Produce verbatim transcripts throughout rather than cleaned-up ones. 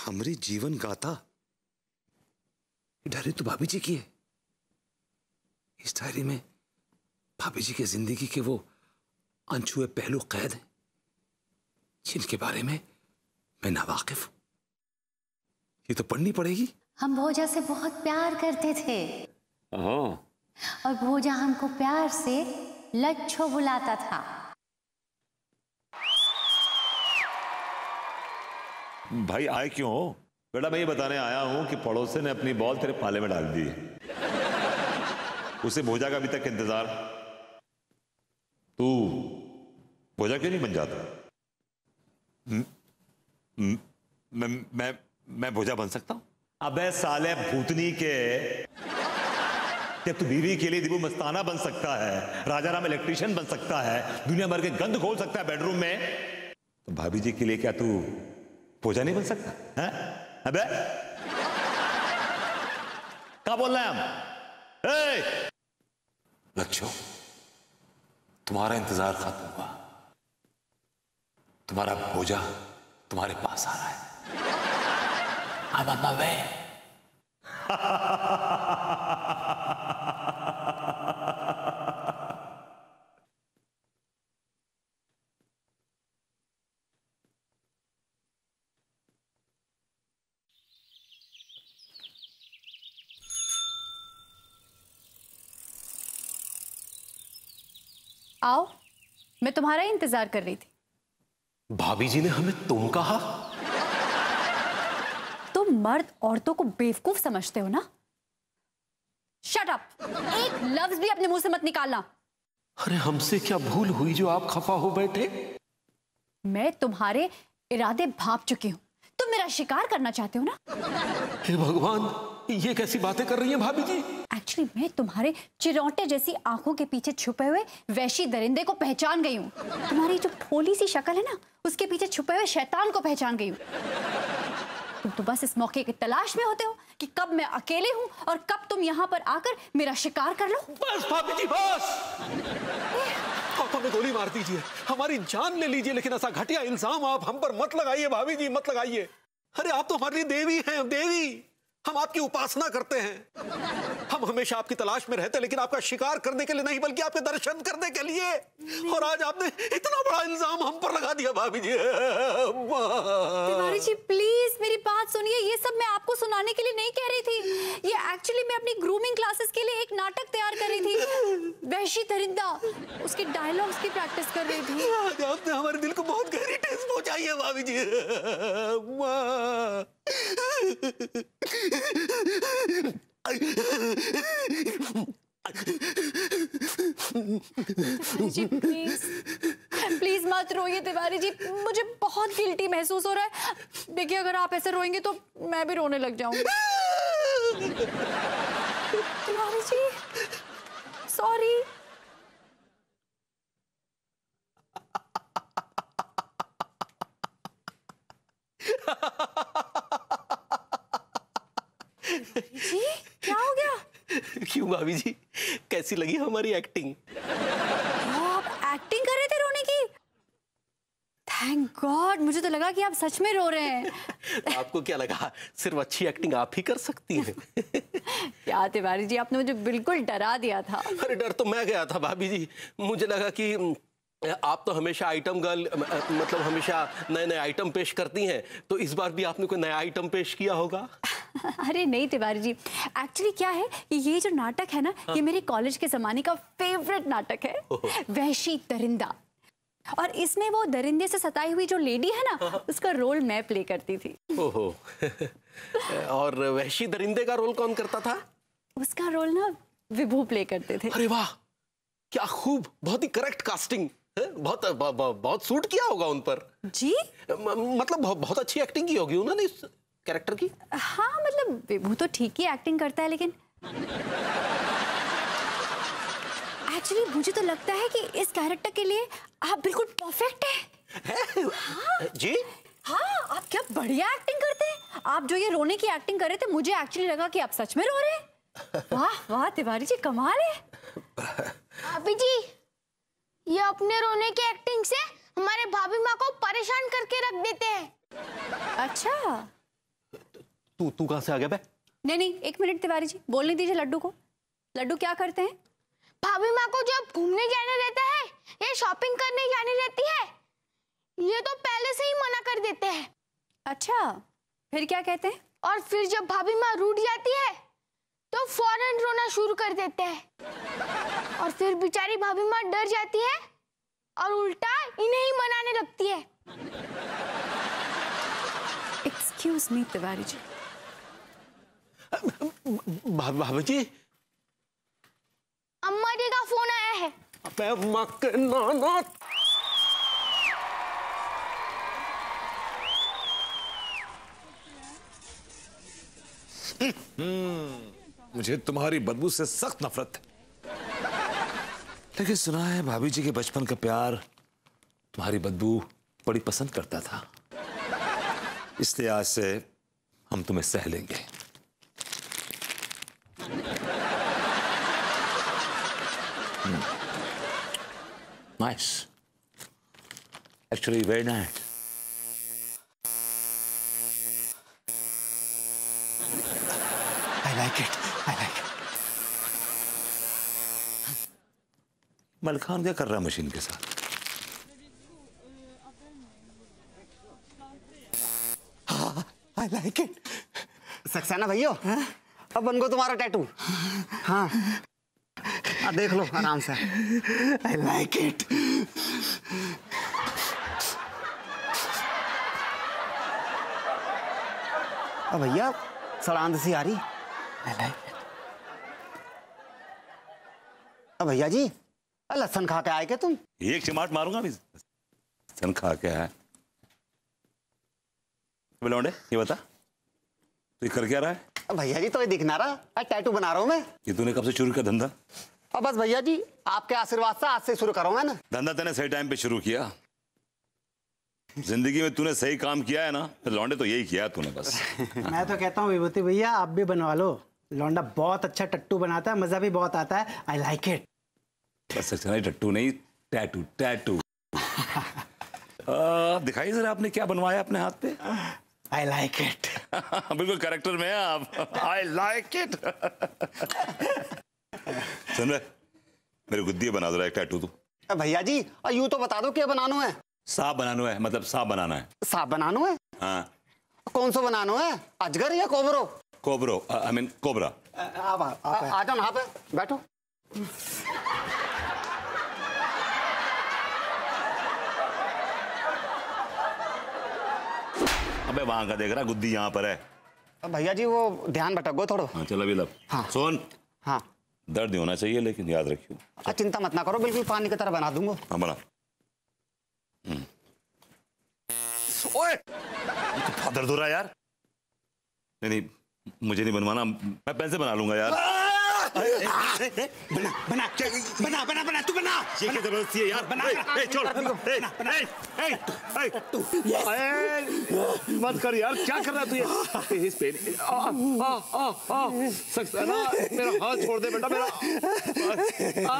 हमारी जीवन गाथा डायरी तो भाभी जी की है। इस डायरी में भाभी जी की जिंदगी के वो अनछुए पहलू कैद हैं जिनके बारे में मैं नावाकिफ हूं। ये तो पढ़नी पड़ेगी। हम भोजा से बहुत प्यार करते थे और भोजा हमको प्यार से लच्छो बुलाता था। भाई आए क्यों हो? बेटा मैं ये बताने आया हूं कि पड़ोसी ने अपनी बॉल तेरे पाले में डाल दी है। उसे भोजा का अभी तक इंतजार। तू भोजा क्यों नहीं बन जाता? म, म, मैं मैं मैं भोजा बन सकता हूं? अबे साले भूतनी के, तू बीवी के लिए दिबू मस्ताना बन सकता है, राजा राम इलेक्ट्रिशियन बन सकता है, दुनिया भर के गंद खोल सकता है बेडरूम में, तो भाभी जी के लिए क्या तू भोजा नहीं बन सकता है? अबे क्या बोल रहे हैं हम? ए! लच्छो, तुम्हारा इंतजार खत्म हुआ। तुम्हारा भोजा तुम्हारे पास आ रहा है। I'm on my way. आओ, मैं तुम्हारा ही इंतजार कर रही थी। भाभी जी ने हमें तुम कहा? तुम मर्द औरतों को बेवकूफ समझते हो ना? Shut up! एक लफ्ज भी अपने मुंह से मत निकालना। अरे हमसे क्या भूल हुई जो आप खफा हो बैठे? मैं तुम्हारे इरादे भांप चुकी हूं। तुम मेरा शिकार करना चाहते हो ना? हे भगवान, ये कैसी बातें कर रही हैं भाभी जी? एक्चुअली मैं तुम्हारे चिरौटे जैसी आंखों के पीछे छुपे हुए वैशी दरिंदे को पहचान गई हूँ। तुम्हारी जो भोली सी शक्ल है ना, उसके पीछे छुपे हुए शैतान को पहचान गई हूँ। तुम तो बस इस मौके की तलाश में होते हो कि कब मैं अकेले हूँ और कब तुम यहाँ पर आकर मेरा शिकार कर लो। बस भाभी जी बस, आप हमें गोली मार दीजिए, हमारी जान ले लीजिए, लेकिन ऐसा घटिया इल्जाम आप हम पर मत लगाइए भाभी जी, मत लगाइए। अरे आप तो हमारी देवी हैं, देवी। हम आपकी उपासना करते हैं। हम हमेशा आपकी तलाश में रहते हैं, लेकिन आपका शिकार करने के लिए नहीं, बल्कि आपके दर्शन करने के लिए। और आज आपने इतना बड़ा इल्जाम हम पर लगा दिया भाभी जी। तिवारी जी प्लीज मेरी बात सुनिए। ये सब मैं आपको सुनाने के लिए नहीं कह रही थी। ये एक्चुअली मैं अपनी ग्रूमिंग क्लासेस के लिए एक नाटक तैयार कर रही थी, वैशी दरिंदा। उसके डायलॉग्स की प्रैक्टिस कर रही थी। आज आपने हमारे दिल को बहुत गहरी ठेस पहुंचाई है भाभी जी। जी प्लीज प्लीज मत रोइए तिवारी जी, मुझे बहुत गिल्टी महसूस हो रहा है। देखिए अगर आप ऐसे रोएंगे तो मैं भी रोने लग जाऊंगी। तिवारी जी सॉरी। जी क्या हो गया? क्यों भाभी जी, कैसी लगी हमारी एक्टिंग? आप एक्टिंग कर रहे थे रोने की? थैंक गॉड, मुझे तो लगा कि आप सच में रो रहे हैं। आपको क्या लगा सिर्फ अच्छी एक्टिंग आप ही कर सकती हैं? क्या तिवारी जी, आपने मुझे बिल्कुल डरा दिया था। अरे डर तो मैं गया था भाभी जी। मुझे लगा कि आप तो हमेशा आइटम गर्ल, मतलब हमेशा नए नए आइटम पेश करती हैं, तो इस बार भी आपने कोई नया आइटम पेश किया होगा। अरे नहीं तिवारी जी, एक्चुअली क्या है कि ये जो नाटक है ना, हाँ। ये मेरे कॉलेज के जमाने का फेवरेट नाटक है, वैशी दरिंदा। और इसमें वो दरिंदे से सताई हुई जो लेडी है ना, हाँ। उसका रोल मैं प्ले करती थी। ओहो। और वैशी दरिंदे का रोल कौन करता था? उसका रोल ना विभू प्ले करते थे। अरे वाह क्या खूब, बहुत ही करेक्ट कास्टिंग, बहुत बहुत, बहुत सूट किया होगा उन पर। जी म, मतलब बहुत, बहुत अच्छी एक्टिंग की होगी उन्होंने इस कैरेक्टर की। हाँ मतलब विभू तो ठीक ही एक्टिंग करता है, लेकिन एक्चुअली मुझे तो लगता है कि इस कैरेक्टर के लिए आप बिल्कुल परफेक्ट हैं। हाँ जी हाँ, आप क्या बढ़िया एक्टिंग करते हैं। आप जो ये रोने की एक्टिंग कर रहे थे, मुझे एक्चुअली लगा कि आप सच में रो रहे हैं। वाह वाह तिवारी जी कमाल है। भाभी जी ये अपने रोने की एक्टिंग से हमारे भाभी माँ को परेशान करके रख देते हैं। अच्छा तू तू कहां से आ गया बे? नहीं नहीं, एक मिनट तिवारी जी, बोलने दीजिए लड्डू को। लड्डू क्या करते हैं? भाभी माँ को जब घूमने जाने रहता है या शॉपिंग करने जाने रहती है, ये तो पहले से ही मना कर देते हैं। अच्छा, फिर क्या कहते हैं? और फिर जब भाभी माँ रूठ जाती है तो फौरन रोना शुरू कर देते हैं, और फिर बेचारी भाभी माँ डर जाती है और उल्टा इन्हें ही मनाने लगती है। Excuse me Tiwari ji. भाभी जी, अम्मा जी का फोन आया है। अबे अम्मा के नाना। मुझे तुम्हारी बदबू से सख्त नफरत है, लेकिन सुना है भाभी जी के बचपन का प्यार तुम्हारी बदबू बड़ी पसंद करता था, इसलिए आज से हम तुम्हें सह लेंगे। Nice, actually very nice. I like it, I like it. Malkhan क्या कर रहा है मशीन के साथ? हाँ, I like it. सक्सेना भैया, अब बन गो तुम्हारा टैटू। हाँ, आ देख लो आराम से। I like it. अब भैया सड़ांद सी आ रही। I like it. अब भैया जी, लहसन खा के आए क्या तुम? एक चिमाट मारूंगा अभी। सन खा के आया लौंडे, ये बता तू कर क्या रहा है? अब भैया जी तो ये दिख ना रहा, टैटू बना रहा हूँ मैं। ये तूने कब से शुरू किया धंधा? अब बस भैया जी आपके आशीर्वाद से आज से शुरू करो मैं ना। धंधा तूने सही टाइम पे शुरू किया। जिंदगी में तूने सही काम किया है ना, लौंडे तो यही किया तूने बस। मैं तो कहता हूँ विभूति भैया आप भी बनवा लो, लौंडा बहुत अच्छा टट्टू बनाता है, मजा भी बहुत आता है। I like it. बस अच्छा नहीं, टट्टू नहीं, टैटू टैटू। दिखाइए जरा आपने क्या बनवाया अपने हाथ पे। I like it. बिल्कुल कैरेक्टर में है आप। आई लाइक इट। सुन रहे, मेरे गुद्दी बना दो एक टैटू तू। अब भैया जी यूं तो बता दो क्या बनाना है। सांप बनाना है, मतलब सांप बनाना है। सांप बनाना है? हाँ। कौन सा बनाना है, अजगर या कोबरो? कोबरो, आई मीन कोबरा। आप आ जाओ ना पे बैठो। अबे वहां का देख रहा, गुद्दी यहाँ पर है। अब भैया जी वो ध्यान भटक गो थोड़ा। हाँ चल अभी लब। हाँ। सुन, हाँ दर्द नहीं होना चाहिए लेकिन याद रखियो। चिंता मत ना करो, बिल्कुल पानी की तरह बना दूंगा। हाँ बना। ओए, तो बहुत दर्द हो रहा है यार। नहीं नहीं, मुझे नहीं बनवाना, मैं पेन से बना लूंगा यार। बना बना बना बना बना तू बना। ये क्या जबरदस्ती है यार? बना, ए, बना, ए, छोड़। ए, ए, ए, ए, मत कर यार, क्या कर रहा है तू ये? इस पेन, आ, आ, आ, आ, सक्सेना, मेरा हाथ छोड़ दे बेटा मेरा। आ,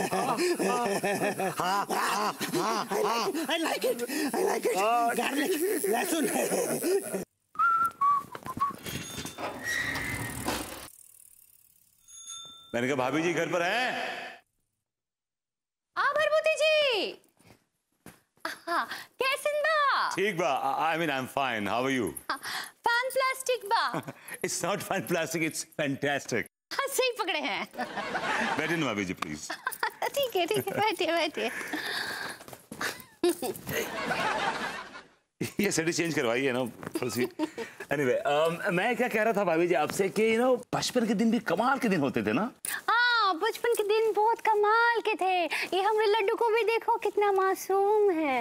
आ, आ, I like it, I like it. Garlic, लहसुन। मैंने कहा भाभी जी घर पर हैं? आ भरभूति जी, हाँ, कैसे बा? ठीक बा, I mean I am fine, how are you? Fan plastic बा। It's not fan plastic, it's fantastic. हाँ, सही पकड़े हैं। बैठिए ना भाभी जी प्लीज। ठीक है ठीक है, बैठिए बैठिए। ये सेटी चेंज करवाइए ना थोड़ी सी। एनीवे, मैं क्या कह रहा था भाभी जी आपसे कि यू नो बचपन के दिन भी कमाल के दिन होते थे ना। हाँ, बचपन के दिन बहुत कमाल के थे। ये हमारे लड्डू को भी देखो कितना मासूम है।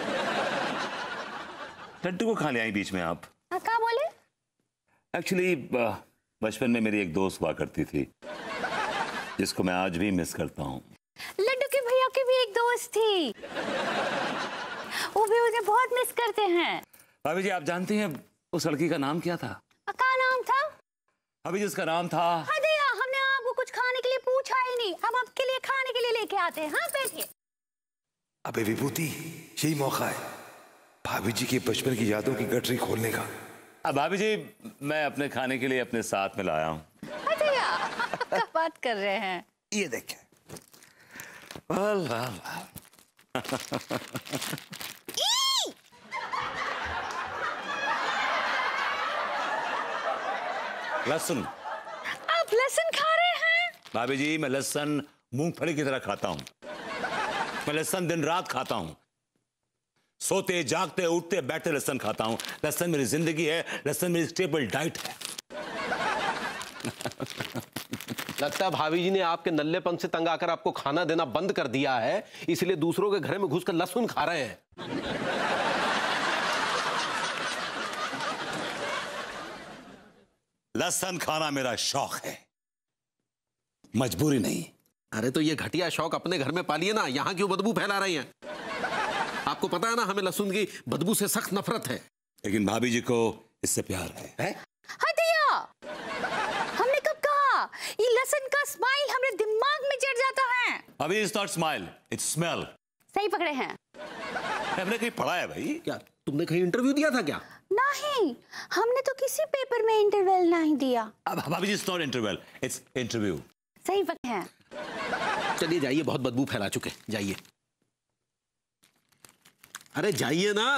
लड्डू को कहाँ ले आई बीच में आप? हाँ, क्या बोले? एक्चुअली बचपन में मेरी एक दोस्त हुआ करती थी जिसको मैं आज भी मिस करता हूँ। लड्डू के भैया की भी एक दोस्त थी, वो भी मुझे बहुत मिस करते हैं। भाभी जी आप जानती हैं उस लड़की का नाम क्या था? क्या नाम था? भाभी जी उसका नाम था। दिया, हमने आपको कुछ खाने के लिए पूछा ही नहीं, हम आपके लिए खाने के लिए लेके आते हैं। हाँ बैठिए। अबे विभूति, यही मौका है भाभी जी के बचपन की यादों की गठरी खोलने का। अब भाभी जी मैं अपने खाने के लिए अपने साथ में लाया हूँ। क्या बात कर रहे हैं? ये देखें। वाल वाल वाल। लहसुन। आप लहसुन खा रहे हैं? भाभी जी मैं लहसुन मूंगफली की तरह खाता हूँ। मैं लहसुन दिन रात खाता हूँ। सोते जागते उठते बैठते लहसुन खाता हूँ। लहसुन मेरी जिंदगी है। लहसुन मेरी स्टेबल डाइट है। लगता है भाभी जी ने आपके नल्लेपन से तंग आकर आपको खाना देना बंद कर दिया है, इसलिए दूसरों के घर में घुसकर लहसुन खा रहे हैं। लहसुन खाना मेरा शौक है, मजबूरी नहीं। अरे तो ये घटिया शौक अपने घर में पालिए ना, यहाँ क्यों बदबू फैला रही हैं? आपको पता है ना हमें लहसुन की बदबू से सख्त नफरत है। लेकिन भाभी जी को इससे प्यार है, है? हाँ भैया, हमने कब कहा ये लहसुन का स्माइल हमारे दिमाग में चढ़ जाता है। अभी it's not smile, it's smell. सही पकड़े हैं। हमने कहीं पढ़ा है भाई? क्या तुमने कहीं इंटरव्यू दिया था क्या? नहीं, हमने तो किसी पेपर में इंटरवल नहीं दिया। अब भाभी जी it's not interval, it's interview. सही पकड़े हैं। चलिए जाइए, बहुत बदबू फैला चुके, जाइए। अरे जाइए ना।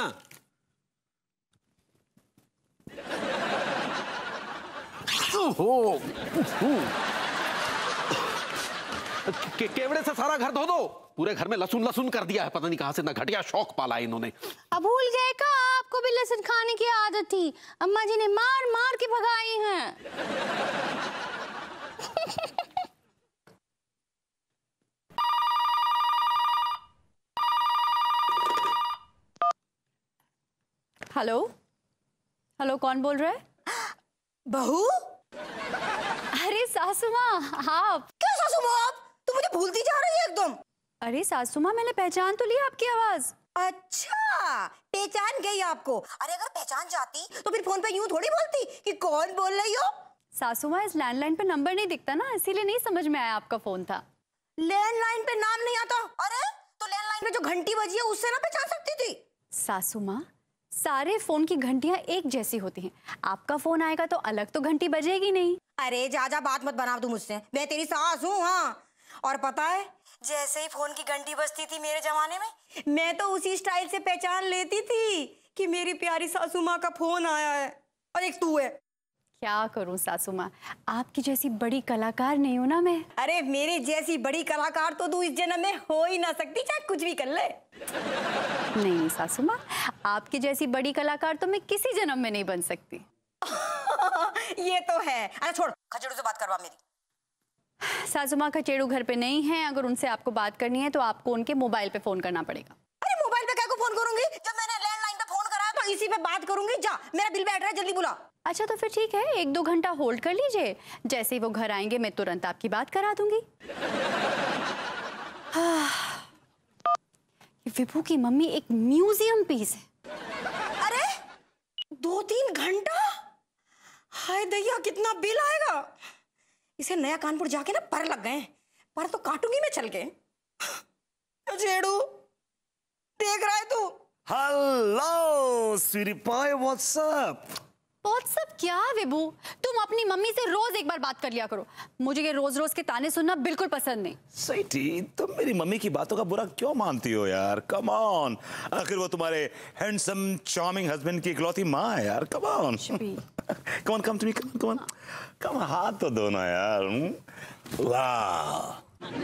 हो के, केवड़े से सारा घर धो दो। पूरे घर में लहसुन लहसुन कर दिया है, पता नहीं कहां से ना घटिया शौक पाला है इन्होंने। अब भूल गए का आपको भी लहसुन खाने की आदत थी, अम्मा जी ने मार मार के भगाई हैं। हेलो हेलो, कौन बोल रहा है? बहू? अरे सासू माँ आप। क्या सासू माँ आप? तुम मुझे भूलती जा रही है एकदम। अरे सासू माँ, मैंने पहचान तो लिया आपकी आवाज। अच्छा, पहचान गई आपको। अरे अगर पहचान जाती तो फिर फोन पे यूं थोड़ी बोलती कि कौन बोल रही हो। सासू माँ, इस लैंडलाइन पे नंबर नहीं दिखता ना, इसीलिए नहीं समझ में आया आपका फोन था। लैंडलाइन पे नाम नहीं आता? अरे तो लैंडलाइन पे जो घंटी बजी है उससे ना पहचान सकती थी? सासू माँ, सारे फोन की घंटियां एक जैसी होती हैं। आपका फोन आएगा तो अलग तो घंटी बजेगी नहीं। अरे जा जा बात मत बना तू मुझसे, मैं तेरी सास हूँ। हाँ, और पता है जैसे ही फोन की घंटी बजती थी मेरे जमाने में, मैं तो उसी स्टाइल से पहचान लेती थी कि मेरी प्यारी सासू माँ का फोन आया है और एक तू है। क्या करूं सासू माँ, आपकी जैसी बड़ी कलाकार नहीं हूं ना मैं। अरे मेरे जैसी बड़ी कलाकार तो तू इस जन्म में हो ही ना सकती, चाहे कुछ भी कर ले। नहीं नहीं सासू माँ, आपकी जैसी बड़ी कलाकार तो मैं किसी जन्म में नहीं बन सकती। ये तो है। अरे छोड़, खचेड़ू से बात करवा मेरी। सासू माँ, खचेड़ू घर पे नहीं है। अगर उनसे आपको बात करनी है तो आपको उनके मोबाइल पे फोन करना पड़ेगा। अरे मोबाइल पे क्या को फोन करूंगी? जब मैंने लैंडलाइन पे फोन करा तो इसी पे बात करूंगी। जा, मेरा बिल बैठ रहा है, जल्दी बुला। अच्छा तो फिर ठीक है, एक दो घंटा होल्ड कर लीजिए। जैसे ही वो घर आएंगे मैं तुरंत आपकी बात करा दूंगी। विभू की मम्मी एक म्यूजियम पीस है। अरे दो तीन घंटा? हाय दैया, कितना बिल आएगा। इसे नया कानपुर जाके ना पर लग गए, पर तो काटूंगी मैं चल के। जेड़ू देख रहा है तू? Hello sweetie pie, what's up? What's up क्या विभू, तुम अपनी मम्मी से रोज एक बार बात कर लिया करो। मुझे ये रोज रोज के ताने सुनना बिल्कुल पसंद नहीं। स्वीटी, तुम मेरी मम्मी की बातों का बुरा क्यों मानती हो यार? कम ऑन, आखिर वो तुम्हारे हैंडसम चार्मिंग हस्बैंड की इकलौती माँ है यार। Come on, come on, come to me, come on, come on, come, हाथ तो दो ना यार। वाह,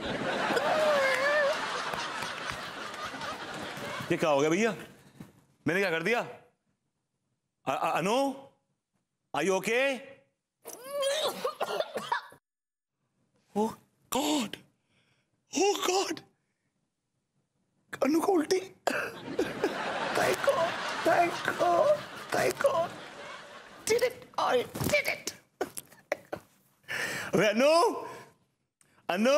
ये क्या हो गया भैया? मैंने क्या कर दिया? अनु, are you okay? Oh God! Oh God! अनु को उल्टी। Thank God! Thank God! Thank God! Did it! I did it! अनु, अनु,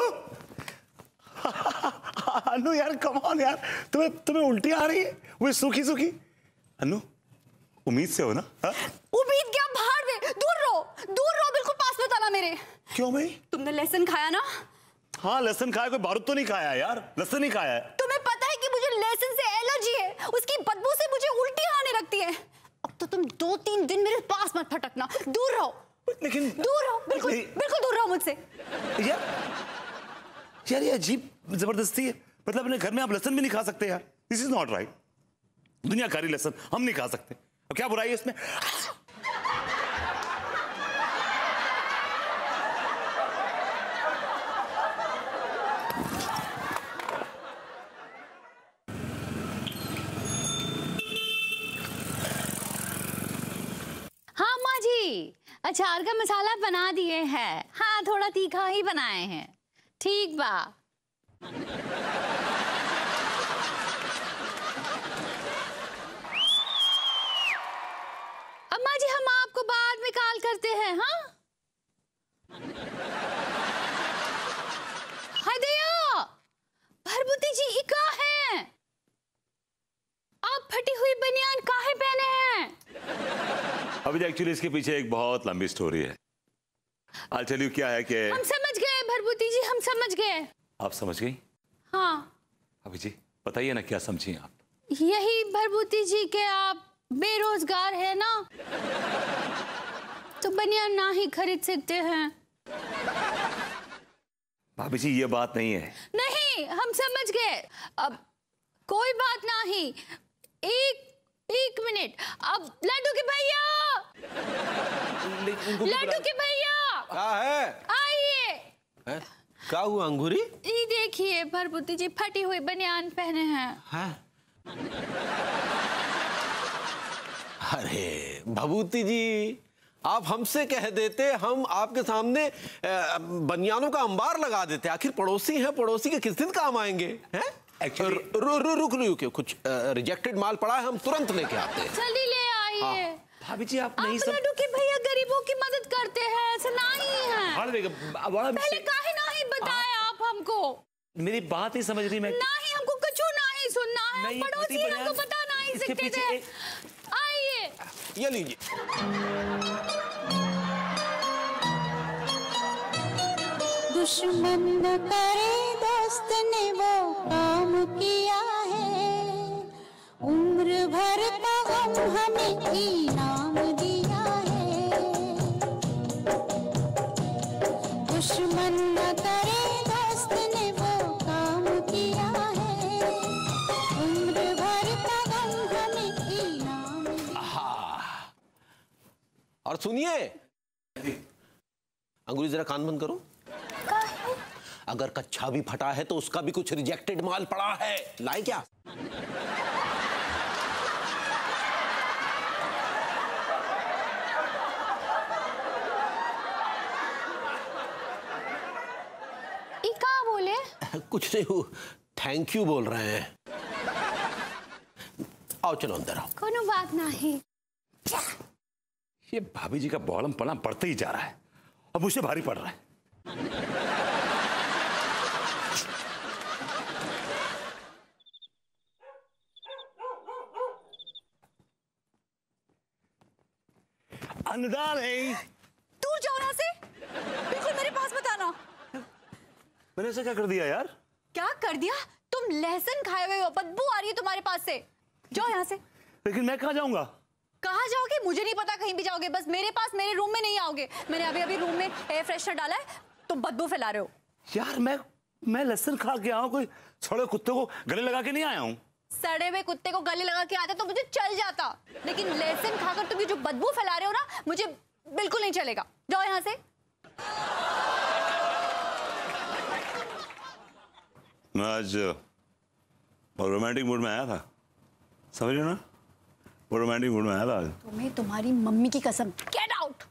अनु यार, कम ऑन यार, तुम्हें तुम्हें उल्टी आ रही है? वो सूखी सूखी। अनु, उम्मीद से हो ना? हा? उम्मीद क्या, बाहर में, दूर रहो, दूर रहो, बिल्कुल पास मत आना मेरे। क्यों भाई? तुमने लहसुन खाया ना? हाँ लहसुन खाया, कोई बारूद तो नहीं खाया यार, लहसुन ही खाया है। तुम्हें पता है कि मुझे लहसुन से एलर्जी है, उसकी बदबू से मुझे उल्टी आने लगती है। अब तो तुम दो तीन दिन मेरे पास मत फटकना, दूर रहो। लेकिन दूर रहो, बिल्कुल बिल्कुल दूर रहो मुझसे। यार यार ये अजीब जबरदस्ती है। मतलब अपने घर में आप लहसुन भी नहीं खा सकते यार। This is not right. दुनियाकारी लहसुन हम नहीं खा सकते। अब क्या बुराई है इसमें? हाँ माँ जी, अचार का मसाला बना दिए हैं। हाँ, थोड़ा तीखा ही बनाए हैं। ठीक बा। अम्मा जी, हम आपको बाद में कॉल करते हैं। हाँ हाय दया, भरभूति जी इका है। आप फटी हुई बनियान काहे पहने हैं? अभी एक्चुअली इसके पीछे एक बहुत लंबी स्टोरी है। I'll tell you क्या है कि हम समझ गए भरभूति जी, हम समझ गए। आप समझ गई? हाँ। अभी जी बताइए ना, क्या समझी आप? यही भरभूति जी के आप बेरोजगार है ना, तो बनियान ना ही खरीद सकते हैं। भाभी जी ये बात नहीं है। नहीं, हम समझ गए। अब कोई बात नहीं। एक एक मिनट। अब लड्डू के भैया, लड्डू के भैया क्या है? आइए। है? क्या हुआ अंगूरी? ये देखिए, भरभूति जी फटी हुई बनियान पहने हैं। है? अरे भभूति जी, आप हमसे कह देते, हम आपके सामने बनियानों का अंबार लगा देते। आखिर पड़ोसी हैं, पड़ोसी के किस दिन काम आएंगे? हैं? Actually... रु, रु, रुक रुक कुछ रिजेक्टेड माल पड़ा है, हम तुरंत लेके आते हैं। जल्दी ले आइए। भाभी जी आप नहीं आप सब... लड्डू के भैया गरीबों की मदद करते हैं, ऐसा नहीं है। पहले काहे नहीं बताया आप हमको? मेरी बात ही समझ रही। मैं नहीं, हमको कुछ नहीं सुनना है। पड़ोसी हमको बता नहीं सकते थे। आइए, ये लीजिए। दुश्मन न करे दोस्त ने वो काम किया है, उम्र भर का गम हमें इनाम दिया है। दुश्मन न करे दोस्त ने वो काम किया है, उम्र भर का गम हमें इनाम दिया। और सुनिए, अंगूरी जरा कान बंद करो। अगर कच्छा भी फटा है तो उसका भी कुछ रिजेक्टेड माल पड़ा है। लाए क्या? इका बोले? कुछ नहीं, थैंक यू बोल रहे हैं। आओ चलो अंदर आओ। कोनो बात नहीं। ये भाभी जी का बौलम पना बढ़ते ही जा रहा है, अब मुझे भारी पड़ रहा है। Darling, दूर जाओ यहाँ से, बिल्कुल मेरे पास मत आना। मैंने ऐसा क्या कर दिया यार? क्या कर दिया? तुम लहसुन खाए हुए हो, बदबू आ रही है तुम्हारे पास से। जाओ यहाँ से। लेकिन मैं कहाँ जाऊंगा? कहाँ जाओगे मुझे नहीं पता, कहीं भी जाओगे, बस मेरे पास, मेरे रूम में नहीं आओगे। मैंने अभी अभी रूम में एयर फ्रेशनर डाला है, तुम बदबू फैला रहे हो। यार मैं मैं लहसुन खा के आया हूँ, कोई सड़े कुत्ते को गले लगा के नहीं आया हूँ। सड़े हुए कुत्ते को गले लगा के आते तो मुझे चल जाता, लेकिन लहसुन खाकर तुम ये जो बदबू फैला रहे हो ना, मुझे बिल्कुल नहीं चलेगा। जाओ यहाँ से। मैं आज रोमांटिक मूड में आया था, समझ रहे हो ना? वो रोमांटिक मूड में आया था आज। तुम्हें तुम्हारी मम्मी की कसम, गेट आउट।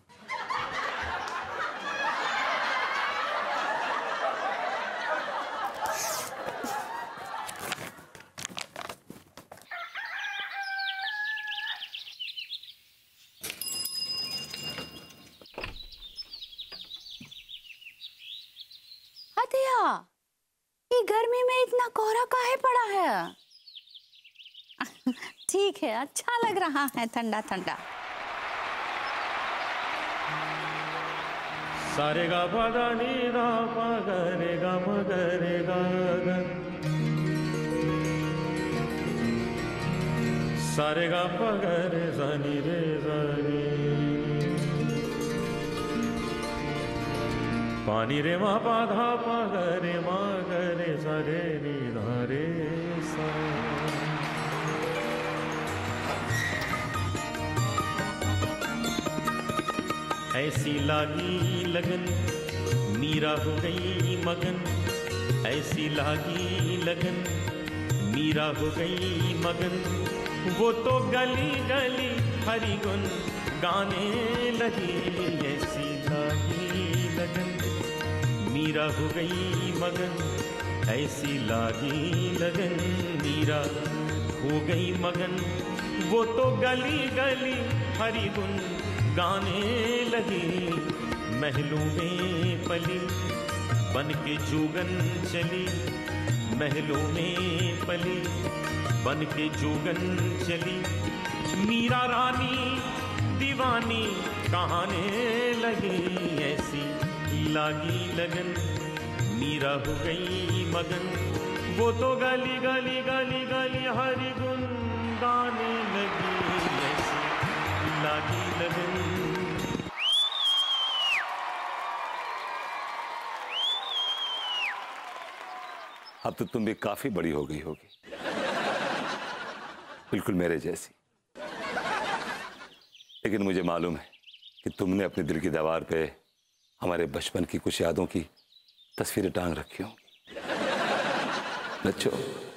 ये गर्मी में इतना कोहरा काहे पड़ा है? ठीक है, अच्छा लग रहा है ठंडा ठंडा। सारे गा पा दा नी दा पा गा रे गा म गा रे गा गा। सारे गा पगरे जानी रे जानी पानी रे मा पा धा पा गरे मा गरे सारे नी धा रे सा। ऐसी लागी लगन मीरा हो गई मगन, ऐसी लागी लगन मीरा हो गई मगन, वो तो गली गली हरि गुन गाने लगी। ऐसी लागी लगन मीरा हो गई मगन, ऐसी लागी लगन मीरा हो गई मगन, वो तो गली गली हरि गुन गाने लगी। महलों में पली बन के जोगन चली, महलों में पली बन के जोगन चली, मीरा रानी दीवानी कहाने लगी। ऐसी लागी लगन मीरा हो गई मगन, वो तो गली गली गली गली हरि गुन गाने लगी। ऐसी लागी लगन। अब तो तुम भी काफी बड़ी हो गई होगी, बिल्कुल मेरे जैसी। लेकिन मुझे मालूम है कि तुमने अपने दिल की दीवार पे हमारे बचपन की कुछ यादों की तस्वीरें टांग रखी होंगी। बच्चों,